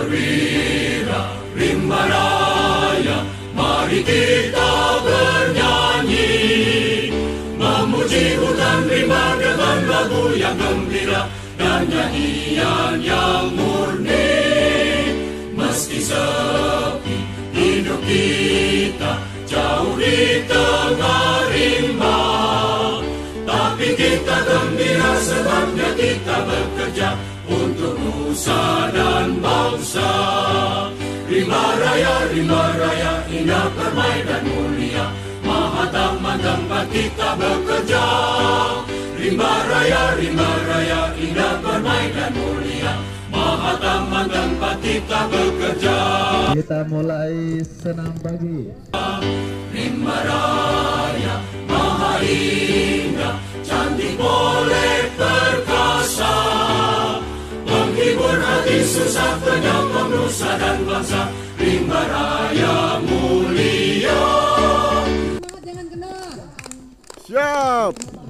perwira rimba raya, mari kita bernyanyi, memuji hutan rimba dengan lagu yang gembira dan nyanyian yang murni. Meski sepi hidup kita jauh di tengah rimba, tapi kita gembira sebabnya kita bekerja untuk nusa dan bangsa. Rimba raya, indah permai dan mulia, Mahatma tempat kita bekerja. Rimba raya, indah permai dan mulia, Mahatma tempat kita bekerja. Kita mulai senam pagi. Rimba raya, maha indah, cantik boleh perkasa, menghibur hati susah, penyokong nusa dan bangsa. Rimba raya mulia. Jangan kendor. Siap.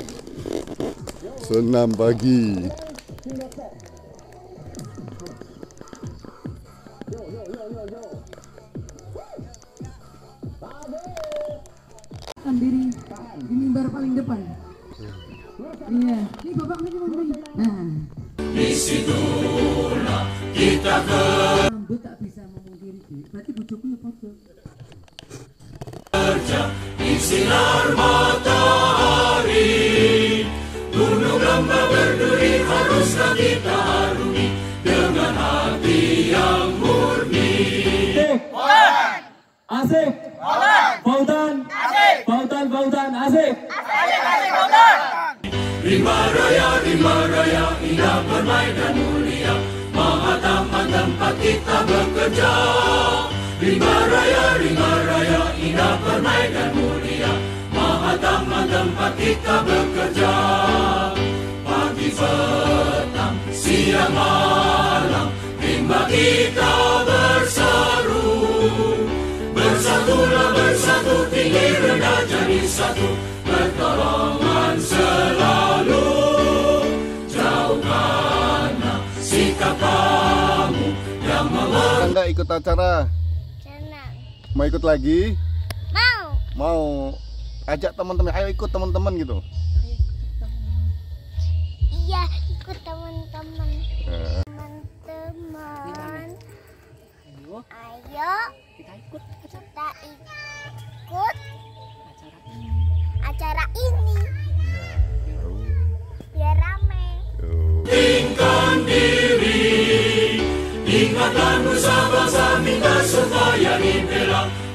Senam pagi. Diri di mimbar paling depan. Iya, ini bapak ini mau main. Nah, Di situlah kita rambut tak bisa memungkiri sih. Berarti bujuku ya foto. kerja di sinar matahari. Gunung lembah berduri haruslah kita harungi dengan hati yang murni. Asik. Pautan. Pautan. Asik. Rimba raya, indah permai dan mulia, Mahatma tempat kita bekerja. Rimba raya, indah permai dan mulia, Mahatma tempat kita bekerja. Pagi petang, siang malam, rimba kita berseru. Bersatulah bersatu, tinggi rendah jadi satu, pertolongan selalu. Jauhkanlah sikap kamu yang Anda ikut acara? Senang. Mau ikut lagi? Mau. Mau ajak teman-teman, ayo ikut teman-teman gitu. Iya, ikut teman-teman. Teman-teman. Ayo. Kita ikut acara ini. Biar rame. tingkan diri, ingatlah nusa bangsa minta supaya dibela.